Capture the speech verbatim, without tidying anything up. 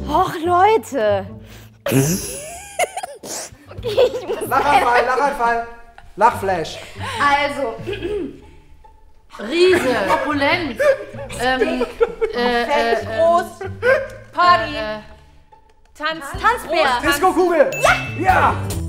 Och, Leute. Okay, ich muss Lachanfall, Lachanfall. Lachflash. Also. Riese, opulent. ähm, äh, Feld äh, groß. Party. Äh, Tanz, Tanzbär. Disco-Kugel. Ja. Ja.